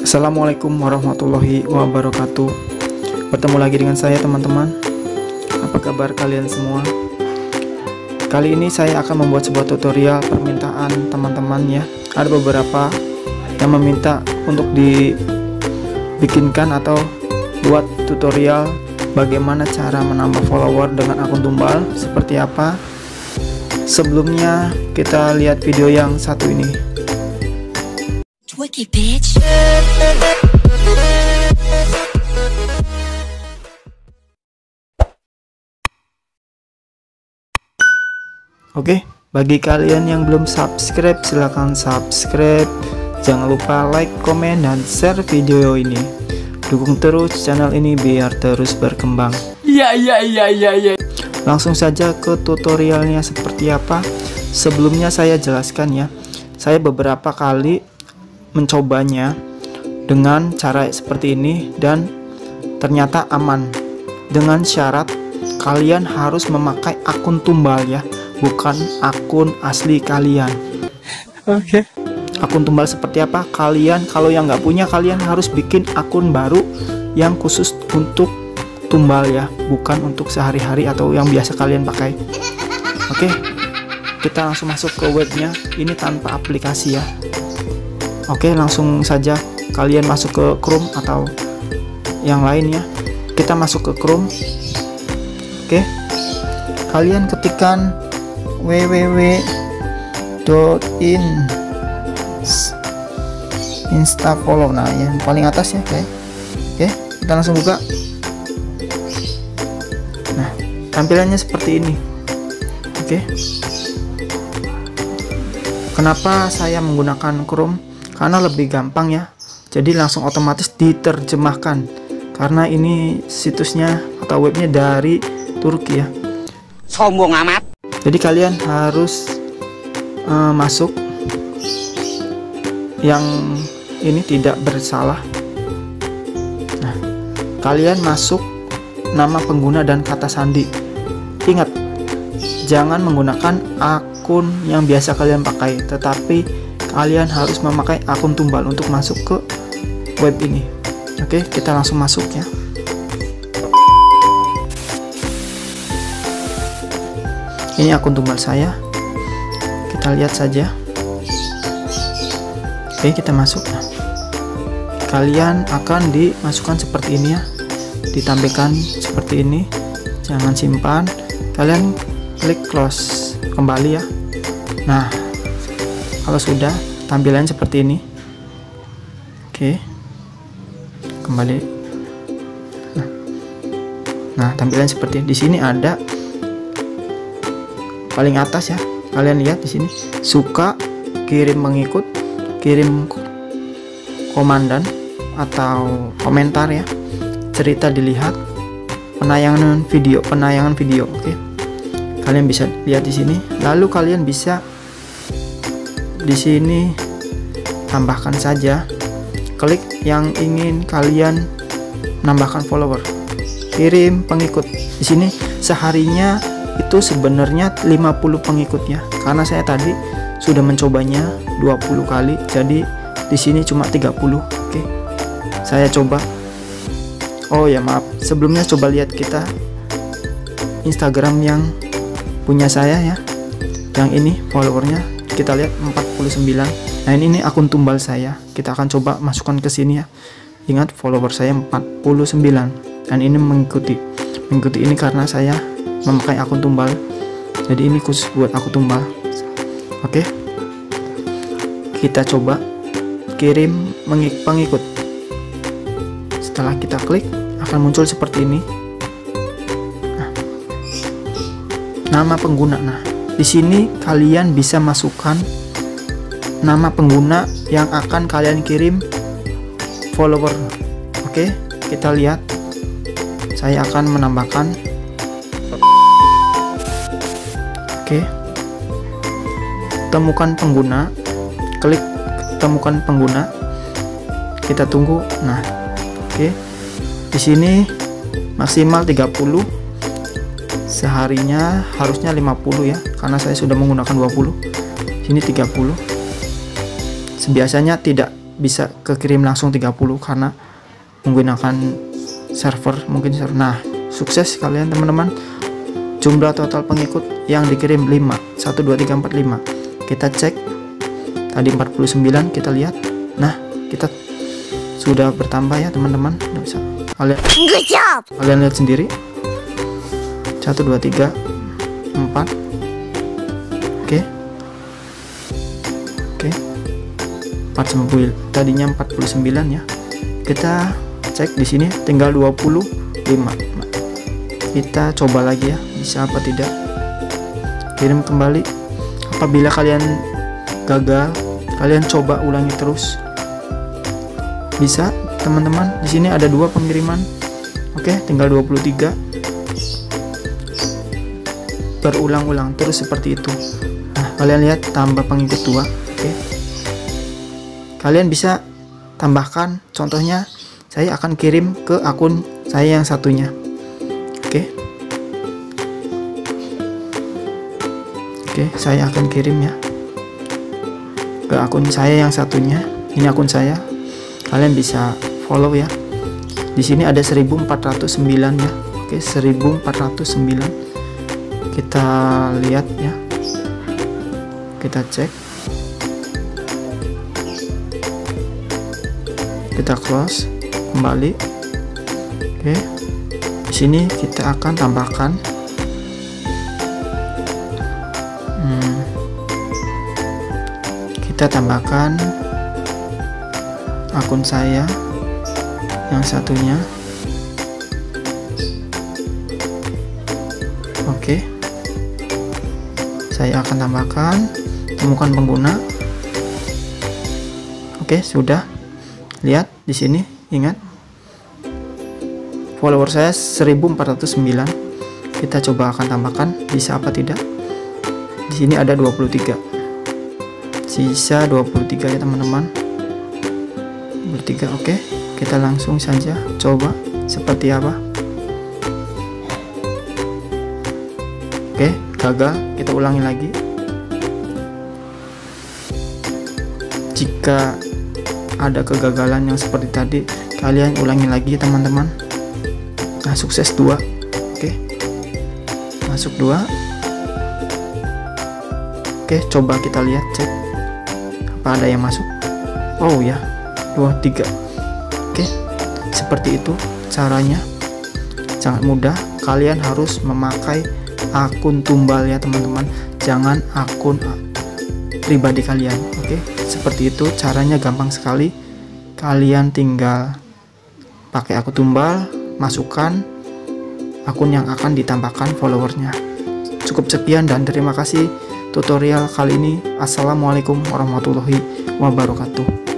Assalamualaikum warahmatullahi wabarakatuh. Bertemu lagi dengan saya teman-teman. Apa kabar kalian semua? Kali ini saya akan membuat sebuah tutorial permintaan teman-teman ya. Ada beberapa yang meminta untuk dibikinkan atau buat tutorial bagaimana cara menambah follower dengan akun tumbal seperti apa. Sebelumnya kita lihat video yang satu ini. Oke, bagi kalian yang belum subscribe, silahkan subscribe. Jangan lupa like, komen, dan share video ini. Dukung terus channel ini biar terus berkembang. Ya. Langsung saja ke tutorialnya seperti apa. Sebelumnya saya jelaskan ya. Saya beberapa kali mencobanya dengan cara seperti ini dan ternyata aman. Dengan syarat kalian harus memakai akun tumbal ya, bukan akun asli kalian. Oke. Akun tumbal seperti apa? Kalian kalau yang nggak punya, kalian harus bikin akun baru yang khusus untuk tumbal ya, bukan untuk sehari-hari atau yang biasa kalian pakai. Oke, kita langsung masuk ke webnya. Ini tanpa aplikasi ya. Oke, langsung saja kalian masuk ke Chrome atau yang lainnya. Kita masuk ke Chrome. Oke, kalian ketikkan www.instafollow. Nah, yang paling atas ya, oke. Kita langsung buka. Nah, tampilannya seperti ini. Oke. Kenapa saya menggunakan Chrome? Karena lebih gampang ya. Jadi langsung otomatis diterjemahkan. Karena ini situsnya atau webnya dari Turki ya. Sombong amat. Jadi kalian harus masuk yang ini tidak bersalah. Nah, kalian masuk nama pengguna dan kata sandi. Ingat, jangan menggunakan akun yang biasa kalian pakai, tetapi kalian harus memakai akun tumbal untuk masuk ke web ini. Oke, kita langsung masuk ya. Ini akun tumbal saya. Kita lihat saja. Oke, kita masuk. Nah, kalian akan dimasukkan seperti ini ya. Ditampilkan seperti ini. Jangan simpan. Kalian klik close kembali ya. Nah, kalau sudah tampilan seperti ini. Oke. Kembali. Nah, tampilan seperti ini. Di sini ada paling atas ya. Kalian lihat di sini. Suka, kirim mengikut, kirim komandan atau komentar ya. Cerita dilihat, penayangan video. Oke. Kalian bisa lihat di sini. Lalu kalian bisa di sini tambahkan saja. Klik yang ingin kalian menambahkan follower. Kirim pengikut. Di sini seharinya itu sebenarnya 50 pengikut ya. Karena saya tadi sudah mencobanya 20 kali. Jadi di sini cuma 30. Oke. Saya coba. Oh ya, maaf. Sebelumnya coba lihat kita Instagram yang punya saya ya. Yang ini followernya kita lihat 49. Nah, ini akun tumbal saya. Kita akan coba masukkan ke sini ya. Ingat, follower saya 49. Dan ini mengikuti ini karena saya memakai akun tumbal. Jadi ini khusus buat akun tumbal. Oke. Kita coba kirim pengikut. Setelah kita klik, akan muncul seperti ini. Nah, nama pengguna. Nah, di sini kalian bisa masukkan nama pengguna yang akan kalian kirim follower. Oke, kita lihat. Saya akan menambahkan. Oke. Temukan pengguna. Klik temukan pengguna. Kita tunggu. Nah, oke. Di sini maksimal 30. Seharinya harusnya 50 ya, karena saya sudah menggunakan 20. Sini 30. Biasanya tidak bisa kekirim langsung 30 karena menggunakan server mungkin. Nah, sukses kalian teman-teman. Jumlah total pengikut yang dikirim 5, 1 2 3 4 5. Kita cek tadi 49, kita lihat. Nah, kita sudah bertambah ya teman-teman. Bisa kalian lihat sendiri. 1 2 3 4. Oke. 49, tadinya 49 ya. Kita cek di sini tinggal 25. Kita coba lagi ya, bisa apa tidak. Kirim kembali. Apabila kalian gagal, kalian coba ulangi terus. Bisa teman-teman. Di sini ada 2 pengiriman. Oke, tinggal 23. Berulang-ulang terus seperti itu. Nah, kalian lihat tambah pengikut 2. Oke. Kalian bisa tambahkan, contohnya saya akan kirim ke akun saya yang satunya. Oke, saya akan kirim ya ke akun saya yang satunya. Ini akun saya, kalian bisa follow ya. Di sini ada 1409 ya. Oke, 1409. Kita lihat ya, kita cek, kita close kembali. Oke, di sini kita akan tambahkan kita tambahkan akun saya yang satunya. Oke, saya akan tambahkan temukan pengguna. Oke, sudah. Lihat di sini, ingat follower saya 1409. Kita coba akan tambahkan, bisa apa tidak. Di sini ada 23, sisa 23 ya teman-teman. 23. Oke, kita langsung saja coba seperti apa. Oke, gagal. Kita ulangi lagi. Jika ada kegagalan yang seperti tadi, kalian ulangi lagi teman-teman. Nah, sukses 2. Oke, masuk 2. Oke, coba kita lihat, cek apa ada yang masuk. Oh ya, 2 3. Oke, seperti itu caranya, sangat mudah. Kalian harus memakai akun tumbal ya teman-teman, jangan akun pribadi kalian. Oke, seperti itu caranya, gampang sekali. Kalian tinggal pakai akun tumbal, masukkan akun yang akan ditambahkan followernya. Cukup sekian dan terima kasih tutorial kali ini. Assalamualaikum warahmatullahi wabarakatuh.